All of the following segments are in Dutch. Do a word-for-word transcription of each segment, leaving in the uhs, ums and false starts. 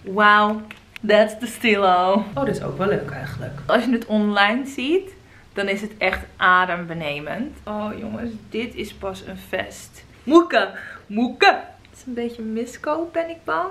Wow, that's the stilo. Oh, dat is ook wel leuk eigenlijk. Als je het online ziet, dan is het echt adembenemend. Oh jongens, dit is pas een vest. Moeke, moeke. Het is een beetje miskoop, ben ik bang.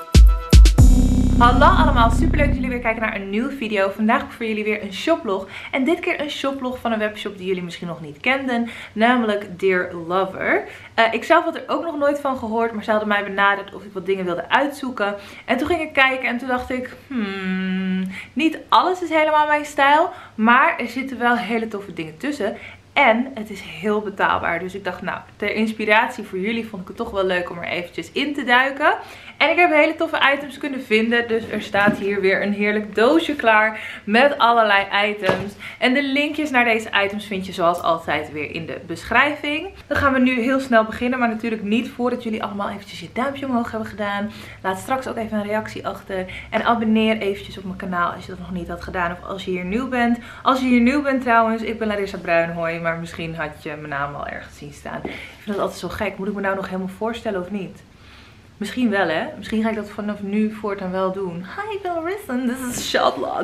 Hallo allemaal, super leuk dat jullie weer kijken naar een nieuwe video. Vandaag heb ik voor jullie weer een shoplog. En dit keer een shoplog van een webshop die jullie misschien nog niet kenden. Namelijk Dear Lover. Uh, ik zelf had er ook nog nooit van gehoord. Maar ze hadden mij benaderd of ik wat dingen wilde uitzoeken. En toen ging ik kijken en toen dacht ik... Hmm, niet alles is helemaal mijn stijl. Maar er zitten wel hele toffe dingen tussen. En het is heel betaalbaar. Dus ik dacht, nou, ter inspiratie voor jullie vond ik het toch wel leuk om er eventjes in te duiken. En ik heb hele toffe items kunnen vinden. Dus er staat hier weer een heerlijk doosje klaar met allerlei items. En de linkjes naar deze items vind je zoals altijd weer in de beschrijving. Dan gaan we nu heel snel beginnen. Maar natuurlijk niet voordat jullie allemaal eventjes je duimpje omhoog hebben gedaan. Laat straks ook even een reactie achter. En abonneer eventjes op mijn kanaal als je dat nog niet had gedaan. Of als je hier nieuw bent. Als je hier nieuw bent trouwens, ik ben Larissa Bruinhooi. Maar misschien had je mijn naam al ergens zien staan. Ik vind dat altijd zo gek. Moet ik me nou nog helemaal voorstellen of niet? Misschien wel, hè? Misschien ga ik dat vanaf nu voortaan wel doen. Hi, ik ben Larissa. This is shoplog.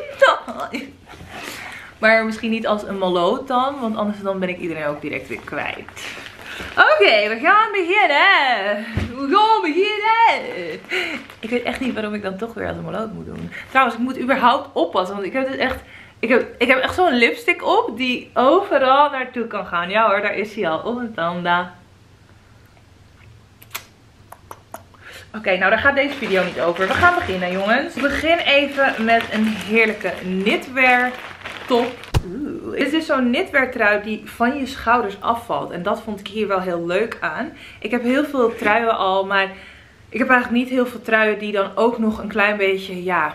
Maar misschien niet als een maloot dan. Want anders dan ben ik iedereen ook direct weer kwijt. Oké, okay, we gaan beginnen. We gaan beginnen. Ik weet echt niet waarom ik dan toch weer als een maloot moet doen. Trouwens, ik moet überhaupt oppassen. Want ik heb dus echt... Ik heb, ik heb echt zo'n lipstick op die overal naartoe kan gaan. Ja hoor, daar is hij al. Op een tanda. Oké, okay, nou daar gaat deze video niet over. We gaan beginnen jongens. Ik begin even met een heerlijke knitwear top. Oeh. Dit is dus zo'n knitwear trui die van je schouders afvalt. En dat vond ik hier wel heel leuk aan. Ik heb heel veel truien al, maar ik heb eigenlijk niet heel veel truien die dan ook nog een klein beetje, ja...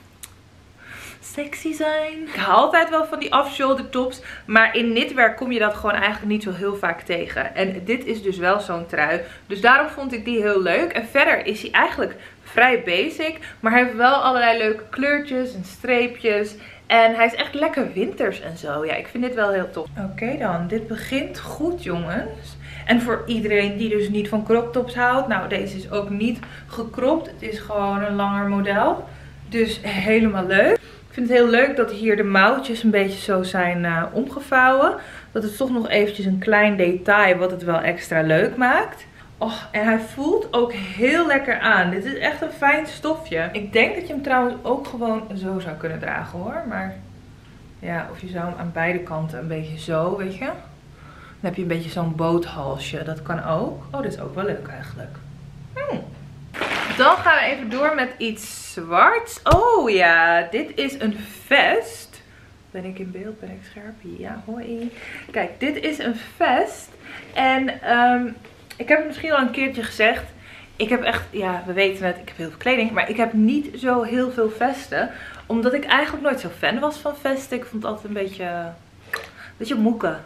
sexy zijn. Ik hou altijd wel van die off-shoulder tops. Maar in knitwear kom je dat gewoon eigenlijk niet zo heel vaak tegen. En dit is dus wel zo'n trui. Dus daarom vond ik die heel leuk. En verder is hij eigenlijk vrij basic. Maar hij heeft wel allerlei leuke kleurtjes en streepjes. En hij is echt lekker winters en zo. Ja, ik vind dit wel heel tof. Oké okay dan, dit begint goed jongens. En voor iedereen die dus niet van crop tops houdt. Nou, deze is ook niet gekropt. Het is gewoon een langer model. Dus helemaal leuk. Ik vind het heel leuk dat hier de mouwtjes een beetje zo zijn uh, omgevouwen. Dat is toch nog eventjes een klein detail wat het wel extra leuk maakt. Oh, en hij voelt ook heel lekker aan. Dit is echt een fijn stofje. Ik denk dat je hem trouwens ook gewoon zo zou kunnen dragen hoor. Maar ja, of je zou hem aan beide kanten een beetje zo, weet je. Dan heb je een beetje zo'n boothalsje. Dat kan ook. Oh, dit is ook wel leuk eigenlijk. Hmm. Dan gaan we even door met iets zwarts. Oh ja, dit is een vest. Ben ik in beeld? Ben ik scherp? Ja, hoi. Kijk, dit is een vest. En um, ik heb het misschien al een keertje gezegd. Ik heb echt, ja, we weten het, ik heb heel veel kleding. Maar ik heb niet zo heel veel vesten. Omdat ik eigenlijk nooit zo fan was van vesten. Ik vond het altijd een beetje, een beetje moeke.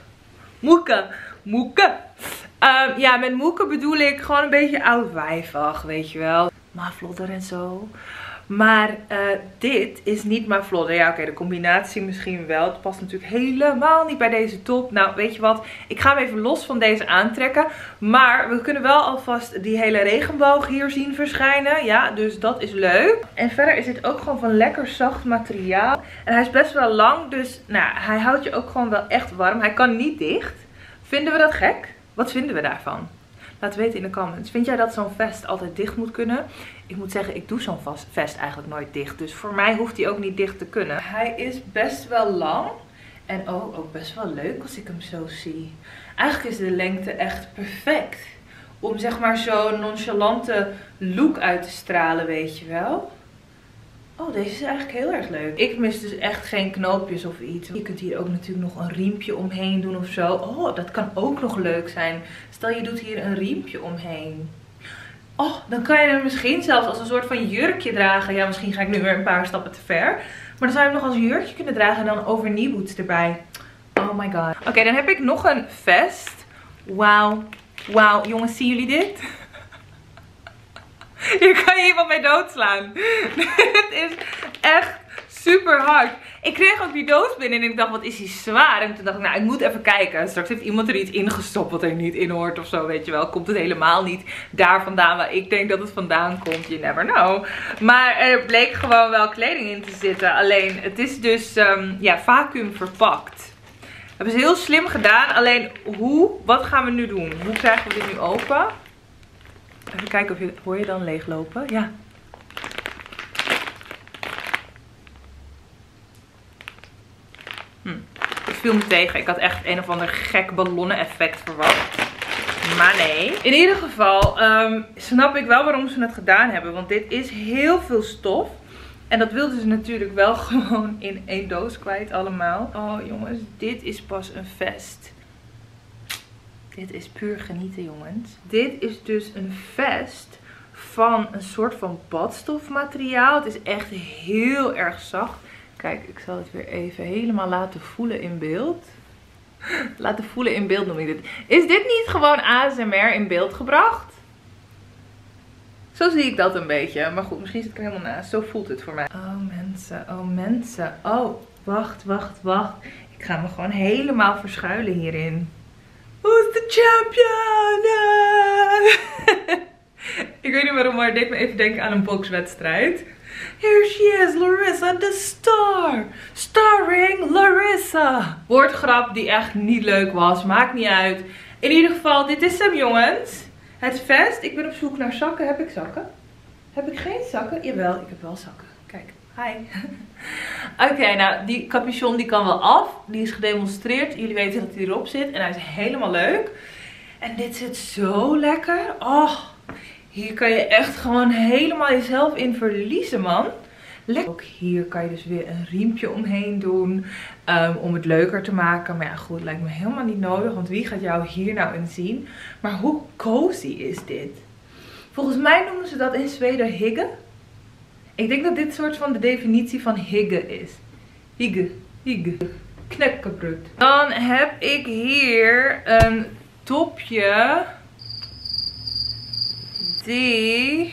Moeke, moeke. Um, ja, met moeken bedoel ik gewoon een beetje oud-wijvig, weet je wel. Maflodder en zo. Maar uh, dit is niet maflodder. Ja, oké, okay, de combinatie misschien wel. Het past natuurlijk helemaal niet bij deze top. Nou, weet je wat? Ik ga hem even los van deze aantrekken. Maar we kunnen wel alvast die hele regenboog hier zien verschijnen. Ja, dus dat is leuk. En verder is dit ook gewoon van lekker zacht materiaal. En hij is best wel lang, dus nou, hij houdt je ook gewoon wel echt warm. Hij kan niet dicht. Vinden we dat gek? Wat vinden we daarvan? Laat weten in de comments. Vind jij dat zo'n vest altijd dicht moet kunnen? Ik moet zeggen, ik doe zo'n vest eigenlijk nooit dicht. Dus voor mij hoeft hij ook niet dicht te kunnen. Hij is best wel lang. En oh, ook best wel leuk als ik hem zo zie. Eigenlijk is de lengte echt perfect. Om zeg maar zo'n nonchalante look uit te stralen, weet je wel. Oh, deze is eigenlijk heel erg leuk. Ik mis dus echt geen knoopjes of iets. Je kunt hier ook natuurlijk nog een riempje omheen doen of zo. Oh, dat kan ook nog leuk zijn. Stel je doet hier een riempje omheen. Oh, dan kan je hem misschien zelfs als een soort van jurkje dragen. Ja, misschien ga ik nu weer een paar stappen te ver. Maar dan zou je hem nog als jurkje kunnen dragen en dan over kneeboots erbij. Oh my god. Oké, okay, dan heb ik nog een vest. Wauw. Wauw, jongens, zien jullie dit? Hier kan je iemand mee doodslaan. Dit is echt super hard. Ik kreeg ook die doos binnen en ik dacht, wat is die zwaar? En toen dacht ik, nou, ik moet even kijken. Straks heeft iemand er iets ingestopt wat er niet in hoort of zo, weet je wel. Komt het helemaal niet daar vandaan waar ik denk dat het vandaan komt. You never know. Maar er bleek gewoon wel kleding in te zitten. Alleen, het is dus, um, ja, vacuüm verpakt. Dat hebben ze heel slim gedaan. Alleen, hoe? Wat gaan we nu doen? Hoe krijgen we dit nu open? Even kijken of je, hoor je dan leeglopen? Ja. Hm. Het viel me tegen. Ik had echt een of ander gek ballonnen effect verwacht. Maar nee. In ieder geval um, snap ik wel waarom ze het gedaan hebben. Want dit is heel veel stof. En dat wilden ze natuurlijk wel gewoon in één doos kwijt allemaal. Oh jongens, dit is pas een vest. Dit is puur genieten, jongens. Dit is dus een vest van een soort van badstofmateriaal. Het is echt heel erg zacht. Kijk, ik zal het weer even helemaal laten voelen in beeld. Laten voelen in beeld noem ik dit. Is dit niet gewoon A S M R in beeld gebracht? Zo zie ik dat een beetje. Maar goed, misschien zit ik er helemaal naast. Zo voelt het voor mij. Oh mensen, oh mensen. Oh, wacht, wacht, wacht. Ik ga me gewoon helemaal verschuilen hierin. Who's the champion? Ik weet niet waarom, maar het deed me even denken aan een bokswedstrijd. Here she is, Larissa the Star. Starring Larissa. Woordgrap die echt niet leuk was. Maakt niet uit. In ieder geval, dit is hem, jongens. Het vest. Ik ben op zoek naar zakken. Heb ik zakken? Heb ik geen zakken? Jawel, ik heb wel zakken. Kijk. Hi. Oké, okay, nou die capuchon die kan wel af. Die is gedemonstreerd. Jullie weten dat hij erop zit. En hij is helemaal leuk. En dit zit zo lekker. Oh, hier kan je echt gewoon helemaal jezelf in verliezen, man. Lekker. Ook hier kan je dus weer een riempje omheen doen. Um, om het leuker te maken. Maar ja, goed, lijkt me helemaal niet nodig. Want wie gaat jou hier nou in zien? Maar hoe cozy is dit? Volgens mij noemen ze dat in Zweden hygge. Ik denk dat dit soort van de definitie van hygge is. Hygge, hygge, knekkebrut. Dan heb ik hier een topje die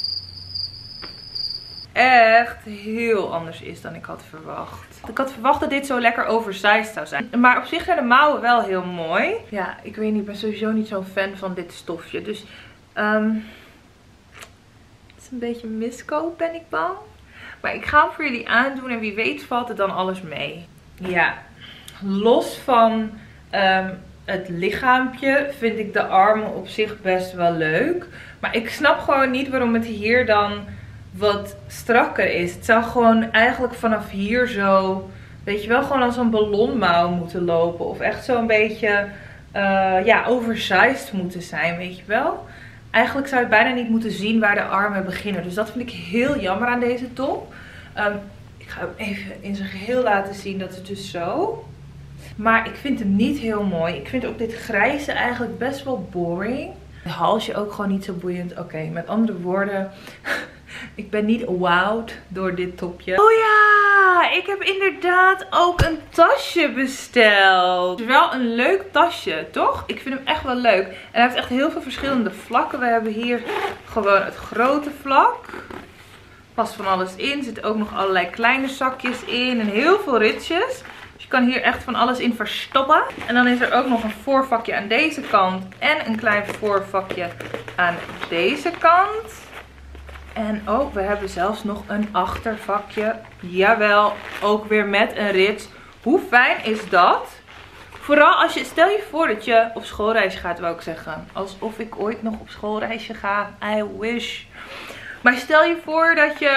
echt heel anders is dan ik had verwacht. Ik had verwacht dat dit zo lekker oversized zou zijn. Maar op zich zijn de mouwen wel heel mooi. Ja, ik weet niet, ik ben sowieso niet zo'n fan van dit stofje. Dus um, het is een beetje miskoop, ben ik bang. Maar ik ga hem voor jullie aandoen en wie weet valt er dan alles mee. Ja, los van um, het lichaampje vind ik de armen op zich best wel leuk. Maar ik snap gewoon niet waarom het hier dan wat strakker is. Het zou gewoon eigenlijk vanaf hier zo, weet je wel, gewoon als een ballonmouw moeten lopen. Of echt zo'n beetje, uh, ja, oversized moeten zijn, weet je wel. Eigenlijk zou je bijna niet moeten zien waar de armen beginnen. Dus dat vind ik heel jammer aan deze top. Um, ik ga hem even in zijn geheel laten zien. Dat is dus zo. Maar ik vind hem niet heel mooi. Ik vind ook dit grijze eigenlijk best wel boring. Het halsje ook gewoon niet zo boeiend. Oké, okay, met andere woorden. Ik ben niet wowed door dit topje. Oh ja, ik heb inderdaad ook een tasje besteld. Het is wel een leuk tasje, toch? Ik vind hem echt wel leuk. En hij heeft echt heel veel verschillende vlakken. We hebben hier gewoon het grote vlak. Past van alles in. Er zitten ook nog allerlei kleine zakjes in. En heel veel ritjes. Dus je kan hier echt van alles in verstoppen. En dan is er ook nog een voorvakje aan deze kant. En een klein voorvakje aan deze kant. En oh, we hebben zelfs nog een achtervakje. Jawel, ook weer met een rits. Hoe fijn is dat? Vooral als je, stel je voor dat je op schoolreisje gaat, wou ik zeggen. Alsof ik ooit nog op schoolreisje ga. I wish. Maar stel je voor dat je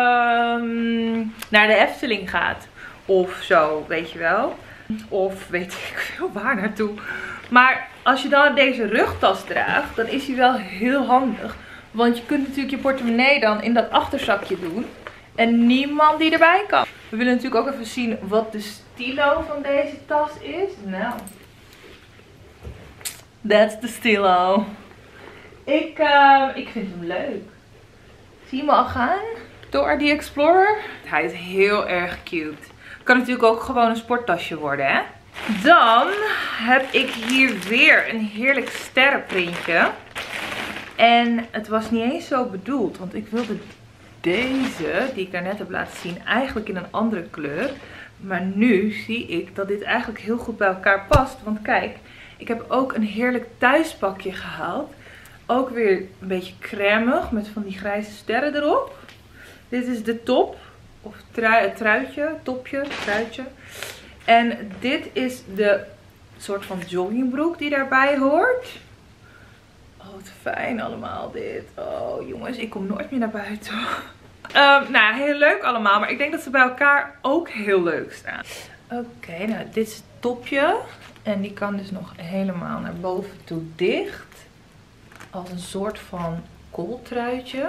um, naar de Efteling gaat. Of zo, weet je wel. Of weet ik veel waar naartoe. Maar als je dan deze rugtas draagt, dan is die wel heel handig. Want je kunt natuurlijk je portemonnee dan in dat achterzakje doen. En niemand die erbij kan. We willen natuurlijk ook even zien wat de stilo van deze tas is. Nou. That's the stilo. Ik, uh, ik vind hem leuk. Zie je me al gaan? Door die Explorer. Hij is heel erg cute. Kan natuurlijk ook gewoon een sporttasje worden, hè? Dan heb ik hier weer een heerlijk sterrenprintje. En het was niet eens zo bedoeld, want ik wilde deze, die ik daarnet heb laten zien, eigenlijk in een andere kleur. Maar nu zie ik dat dit eigenlijk heel goed bij elkaar past. Want kijk, ik heb ook een heerlijk thuispakje gehaald. Ook weer een beetje crèmig met van die grijze sterren erop. Dit is de top. Of trui, truitje, topje, truitje. En dit is de soort van joggingbroek die daarbij hoort. Oh, wat fijn allemaal dit. Oh jongens, ik kom nooit meer naar buiten. Um, nou, heel leuk allemaal. Maar ik denk dat ze bij elkaar ook heel leuk staan. Oké, okay, nou dit is het topje. En die kan dus nog helemaal naar boven toe dicht. Als een soort van kooltruitje.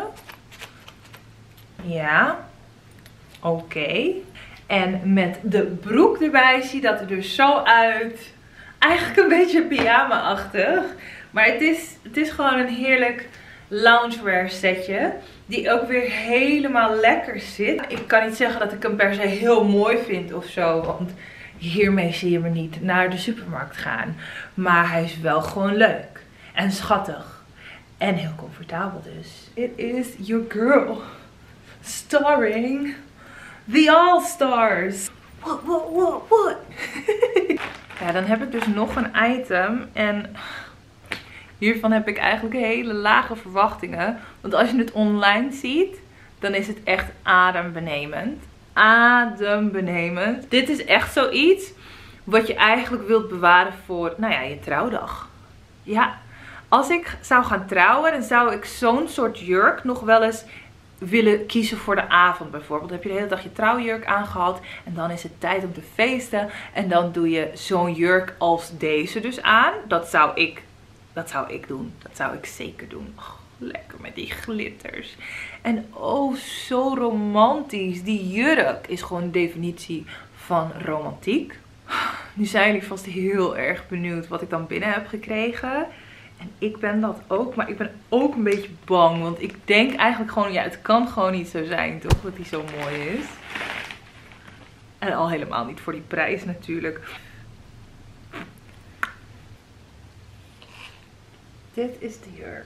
Ja. Oké. Okay. En met de broek erbij ziet dat er dus zo uit. Eigenlijk een beetje pyjama-achtig. Maar het is, het is gewoon een heerlijk loungewear setje. Die ook weer helemaal lekker zit. Ik kan niet zeggen dat ik hem per se heel mooi vind of zo. Want hiermee zie je me niet naar de supermarkt gaan. Maar hij is wel gewoon leuk. En schattig. En heel comfortabel dus. It is your girl. Starring the All-Stars. What, what, what, what? Ja, dan heb ik dus nog een item. En hiervan heb ik eigenlijk hele lage verwachtingen. Want als je het online ziet, dan is het echt adembenemend. Adembenemend. Dit is echt zoiets wat je eigenlijk wilt bewaren voor, nou ja, je trouwdag. Ja, als ik zou gaan trouwen, dan zou ik zo'n soort jurk nog wel eens willen kiezen voor de avond bijvoorbeeld. Dan heb je de hele dag je trouwjurk aangehad en dan is het tijd om te feesten. En dan doe je zo'n jurk als deze dus aan. Dat zou ik, dat zou ik doen. Dat zou ik zeker doen. Oh, lekker met die glitters. En oh, zo romantisch. Die jurk is gewoon de definitie van romantiek. Nu zijn jullie vast heel erg benieuwd wat ik dan binnen heb gekregen. En ik ben dat ook, maar ik ben ook een beetje bang. Want ik denk eigenlijk gewoon, ja, het kan gewoon niet zo zijn, toch? Dat die zo mooi is. En al helemaal niet voor die prijs natuurlijk. Dit is de jurk.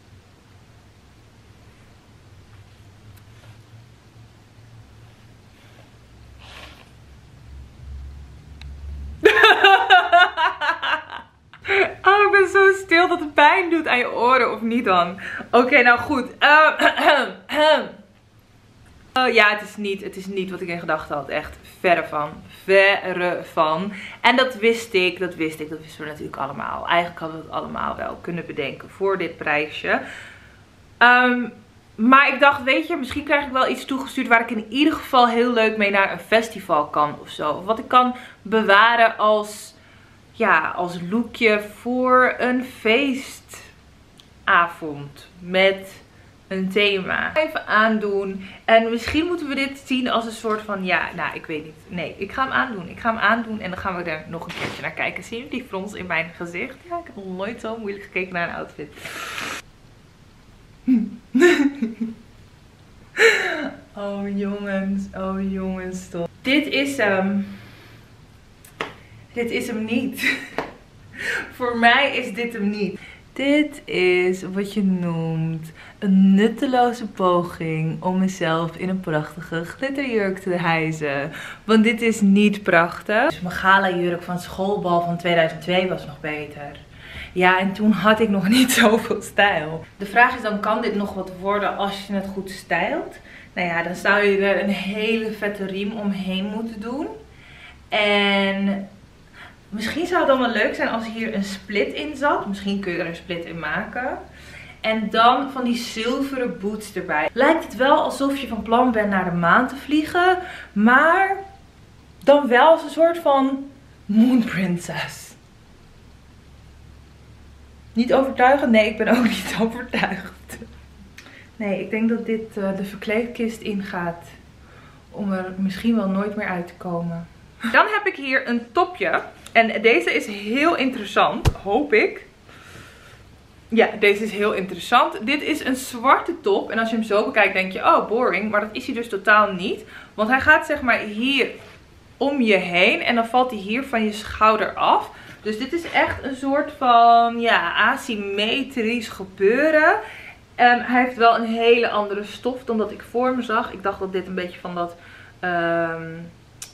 Oh, ik ben zo stil dat het pijn doet aan je oren, of niet dan? Oké, okay, nou goed. Uh, uh, ja, het is, niet, het is niet wat ik in gedachten had. Echt verre van. Verre van. En dat wist ik, dat wist ik, dat wisten we natuurlijk allemaal. Eigenlijk hadden we het allemaal wel kunnen bedenken voor dit prijsje. Um, maar ik dacht, weet je, misschien krijg ik wel iets toegestuurd waar ik in ieder geval heel leuk mee naar een festival kan of zo. Of wat ik kan bewaren als... ja, als lookje voor een feestavond met een thema. Even aandoen. En misschien moeten we dit zien als een soort van, ja, nou, ik weet niet. Nee, ik ga hem aandoen. Ik ga hem aandoen en dan gaan we er nog een keertje naar kijken. Zie je die frons in mijn gezicht? Ja, ik heb nog nooit zo moeilijk gekeken naar een outfit. Oh jongens, oh jongens, stop. Dit is hem. Um, Dit is hem niet. Voor mij is dit hem niet. Dit is wat je noemt een nutteloze poging om mezelf in een prachtige glitterjurk te hijsen. Want dit is niet prachtig. Dus mijn gala jurk van schoolbal van tweeduizend twee was nog beter. Ja, en toen had ik nog niet zoveel stijl. De vraag is dan, kan dit nog wat worden als je het goed stijlt? Nou ja, dan zou je er een hele vette riem omheen moeten doen. En... misschien zou het dan wel leuk zijn als hier een split in zat. Misschien kun je er een split in maken. En dan van die zilveren boots erbij. Lijkt het wel alsof je van plan bent naar de maan te vliegen. Maar dan wel als een soort van moon princess. Niet overtuigend? Nee, ik ben ook niet overtuigd. Nee, ik denk dat dit uh, de verkleedkist ingaat. Om er misschien wel nooit meer uit te komen. Dan heb ik hier een topje. En deze is heel interessant, hoop ik. Ja, deze is heel interessant. Dit is een zwarte top. En als je hem zo bekijkt denk je, oh boring. Maar dat is hij dus totaal niet. Want hij gaat zeg maar hier om je heen. En dan valt hij hier van je schouder af. Dus dit is echt een soort van, ja, asymmetrisch gebeuren. Um, hij heeft wel een hele andere stof dan dat ik voor me zag. Ik dacht dat dit een beetje van dat um,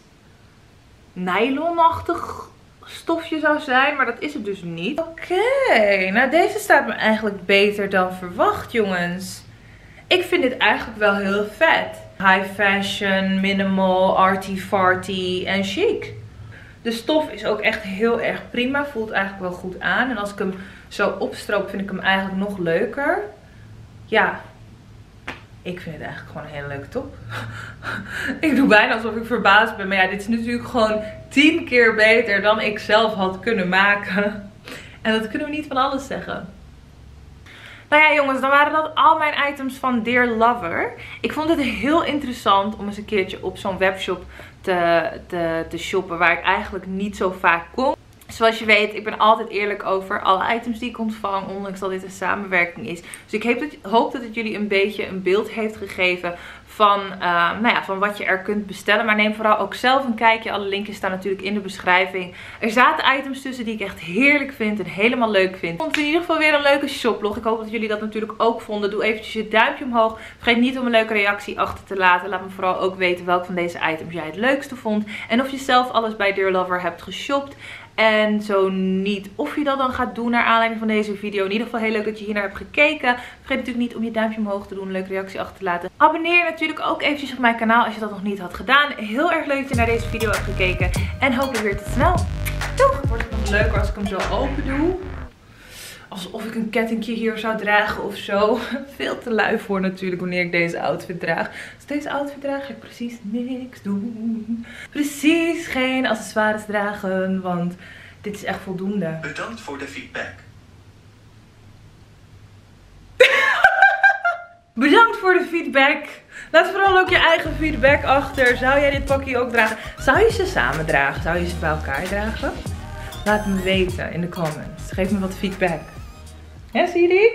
nylonachtig stofje zou zijn, maar dat is het dus niet. Oké, okay, nou deze staat me eigenlijk beter dan verwacht, jongens. Ik vind dit eigenlijk wel heel vet. High fashion, minimal, arty-farty en chic. De stof is ook echt heel erg prima. Voelt eigenlijk wel goed aan. En als ik hem zo opstroop vind ik hem eigenlijk nog leuker. Ja, ik vind het eigenlijk gewoon een hele leuke top. Ik doe bijna alsof ik verbaasd ben. Maar ja, dit is natuurlijk gewoon tien keer beter dan ik zelf had kunnen maken. En dat kunnen we niet van alles zeggen. Nou ja jongens, dan waren dat al mijn items van Dear Lover. Ik vond het heel interessant om eens een keertje op zo'n webshop te, te, te shoppen waar ik eigenlijk niet zo vaak kom. Zoals je weet, ik ben altijd eerlijk over alle items die ik ontvang, ondanks dat dit een samenwerking is. Dus ik hoop dat, hoop dat het jullie een beetje een beeld heeft gegeven van, uh, nou ja, van wat je er kunt bestellen. Maar neem vooral ook zelf een kijkje. Alle linkjes staan natuurlijk in de beschrijving. Er zaten items tussen die ik echt heerlijk vind en helemaal leuk vind. Ik vond het in ieder geval weer een leuke shoplog. Ik hoop dat jullie dat natuurlijk ook vonden. Doe eventjes je duimpje omhoog. Vergeet niet om een leuke reactie achter te laten. Laat me vooral ook weten welk van deze items jij het leukste vond. En of je zelf alles bij Dear Lover hebt geshopt. En zo niet, of je dat dan gaat doen naar aanleiding van deze video. In ieder geval heel leuk dat je hier naar hebt gekeken. Vergeet natuurlijk niet om je duimpje omhoog te doen, een leuke reactie achter te laten. Abonneer je natuurlijk ook eventjes op mijn kanaal als je dat nog niet had gedaan. Heel erg leuk dat je naar deze video hebt gekeken. En hopelijk weer tot snel. Doeg! Wordt het nog leuker als ik hem zo open doe. Alsof ik een kettingje hier zou dragen of zo. Veel te lui voor natuurlijk wanneer ik deze outfit draag. Als deze outfit draag ga ik precies niks doen. Precies geen accessoires dragen, want dit is echt voldoende. Bedankt voor de feedback. Bedankt voor de feedback. Laat vooral ook je eigen feedback achter. Zou jij dit pakje ook dragen? Zou je ze samen dragen? Zou je ze bij elkaar dragen? Laat me weten in de comments. Geef me wat feedback. Ja, zie je die?